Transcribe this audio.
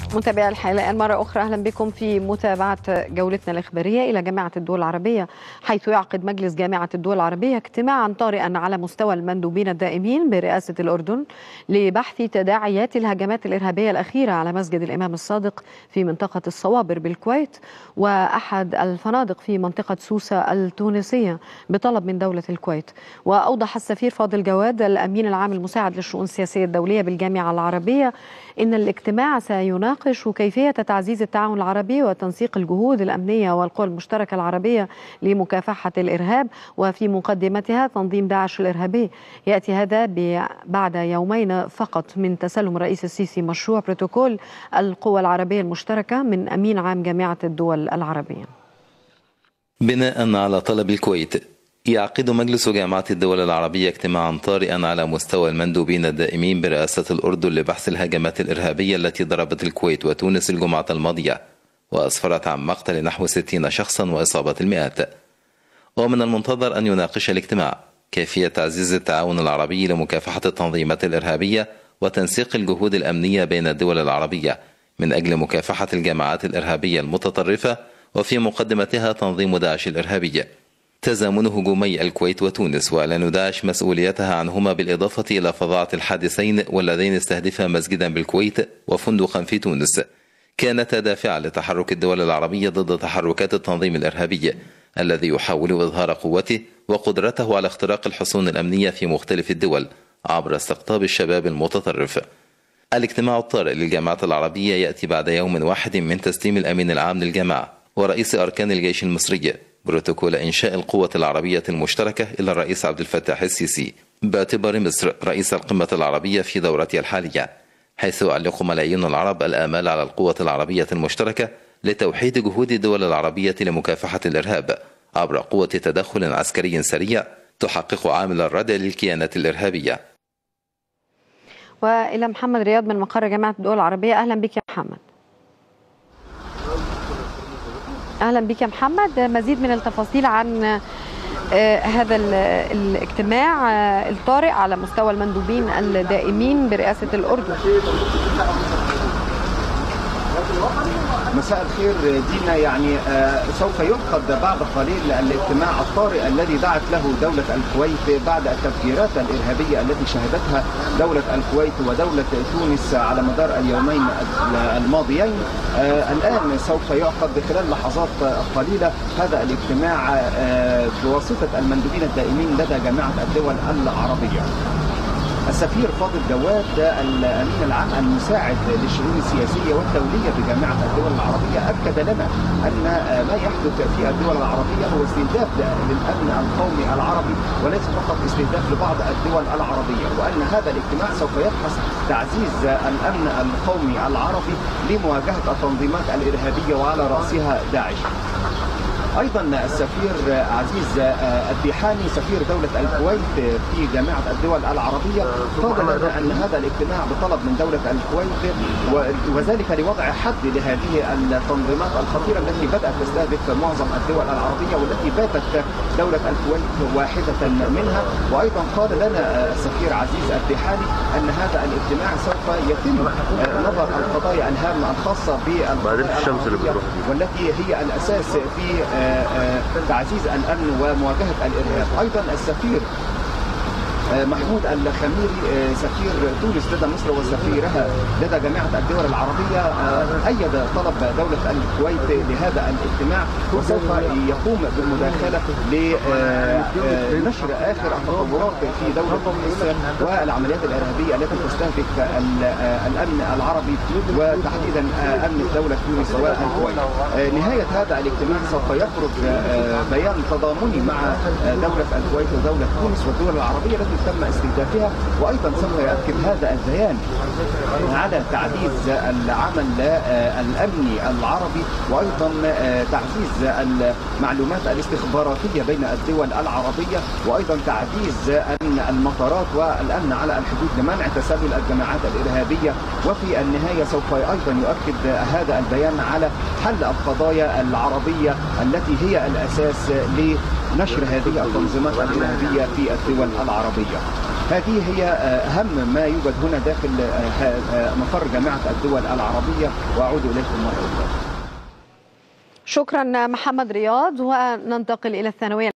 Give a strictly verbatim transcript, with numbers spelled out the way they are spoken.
متابعي الحلقة مرة أخرى أهلا بكم في متابعة جولتنا الإخبارية إلى جامعة الدول العربية، حيث يعقد مجلس جامعة الدول العربية اجتماعا طارئا على مستوى المندوبين الدائمين برئاسة الأردن لبحث تداعيات الهجمات الإرهابية الأخيرة على مسجد الإمام الصادق في منطقة الصوابر بالكويت وأحد الفنادق في منطقة سوسة التونسية بطلب من دولة الكويت. وأوضح السفير فاضل جواد الأمين العام المساعد للشؤون السياسية الدولية بالجامعة العربية إن الاجتماع سيناقش كيفية تعزيز التعاون العربي وتنسيق الجهود الأمنية والقوى المشتركة العربية لمكافحة الإرهاب، وفي مقدمتها تنظيم داعش الإرهابي. يأتي هذا بعد يومين فقط من تسلم الرئيس السيسي مشروع بروتوكول القوى العربية المشتركة من أمين عام جامعة الدول العربية. بناء على طلب الكويت، يعقد مجلس جامعة الدول العربية اجتماعا طارئا على مستوى المندوبين الدائمين برئاسة الأردن لبحث الهجمات الإرهابية التي ضربت الكويت وتونس الجمعة الماضية وأسفرت عن مقتل نحو ستين شخصا وإصابة المئات. ومن المنتظر أن يناقش الاجتماع كيفية تعزيز التعاون العربي لمكافحة التنظيمات الإرهابية وتنسيق الجهود الأمنية بين الدول العربية من أجل مكافحة الجماعات الإرهابية المتطرفة، وفي مقدمتها تنظيم داعش الإرهابي. تزامن هجومي الكويت وتونس وإعلان داعش مسؤوليتها عنهما بالإضافة إلى فظاعة الحادثين واللذين استهدفا مسجدا بالكويت وفندقا في تونس كانتا دافعة لتحرك الدول العربية ضد تحركات التنظيم الإرهابي الذي يحاول إظهار قوته وقدرته على اختراق الحصون الأمنية في مختلف الدول عبر استقطاب الشباب المتطرف. الاجتماع الطارئ للجامعة العربية يأتي بعد يوم واحد من تسليم الأمين العام للجامعة ورئيس أركان الجيش المصري بروتوكول إنشاء القوة العربية المشتركة إلى الرئيس عبد الفتاح السيسي، باعتبار مصر رئيس القمة العربية في دورتها الحالية، حيث يعلق ملايين العرب الآمال على القوة العربية المشتركة لتوحيد جهود الدول العربية لمكافحة الإرهاب عبر قوة تدخل عسكري سريع تحقق عامل الردع للكيانات الإرهابية. وإلى محمد رياض من مقر جامعة الدول العربية. أهلا بك يا محمد. أهلا بك يا محمد، مزيد من التفاصيل عن هذا الاجتماع الطارئ على مستوى المندوبين الدائمين برئاسة الأردن. مساء الخير دينا. يعني سوف يعقد بعد قليل الاجتماع الطارئ الذي دعت له دولة الكويت بعد التفجيرات الإرهابية التي شهدتها دولة الكويت ودولة تونس على مدار اليومين الماضيين. الآن سوف يعقد خلال لحظات قليلة هذا الاجتماع بواسطة المندوبين الدائمين لدى جامعة الدول العربية. السفير فاضل جواد الأمين العام المساعد للشؤون السياسية والدولية بجامعة الدول العربية أكد لنا أن ما يحدث في الدول العربية هو استهداف للأمن القومي العربي وليس فقط استهداف لبعض الدول العربية، وأن هذا الاجتماع سوف يبحث تعزيز الأمن القومي العربي لمواجهة التنظيمات الإرهابية وعلى رأسها داعش. أيضا السفير عزيز الديحاني سفير دولة الكويت في جامعة الدول العربية قال لنا أن هذا الاجتماع بطلب من دولة الكويت وذلك لوضع حد لهذه التنظيمات الخطيرة التي بدأت تستهدف معظم الدول العربية والتي باتت دولة الكويت واحدة منها. وأيضا قال لنا السفير عزيز الديحاني أن هذا الاجتماع سوف يتم نظر القضايا الهامة الخاصة بالقضايا والتي هي الأساس في تعزيز الأمن ومواجهة الإرهاب. أيضا السفير محمود الخميري سفير تونس لدى مصر وسفيرها لدى جامعة الدول العربية أيد طلب دولة الكويت لهذا الاجتماع وسوف يقوم بالمداخلة لنشر آخر التطورات في دولة تونس والعمليات الإرهابية التي تستهدف الأمن العربي وتحديدا أمن دولة تونس والكويت. نهاية هذا الاجتماع سوف يخرج بيان تضامني مع دولة الكويت ودولة تونس والدول العربية التي تم استهدافها، وايضا سوف يؤكد هذا البيان على تعزيز العمل الامني العربي وايضا تعزيز المعلومات الاستخباراتيه بين الدول العربيه وايضا تعزيز امن المطارات والامن على الحدود لمنع تسلل الجماعات الارهابيه. وفي النهايه سوف ايضا يؤكد هذا البيان على حل القضايا العربيه التي هي الاساس لنشر هذه التنظيمات الارهابيه في الدول العربيه. هذه هي أهم ما يوجد هنا داخل مقر جامعة الدول العربية، وأعود إليكم مرة أخرى. شكرا محمد رياض. وننتقل إلى الثانوية